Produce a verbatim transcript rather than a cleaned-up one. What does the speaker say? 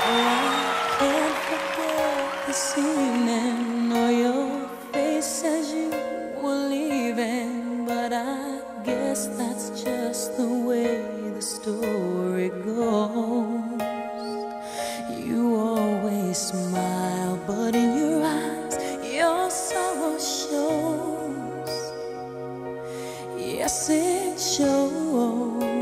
I can't forget this evening or your face as you were leaving, but I guess that's just the way the story goes. You always smile, but in your eyes your sorrow shows. Yes, it shows.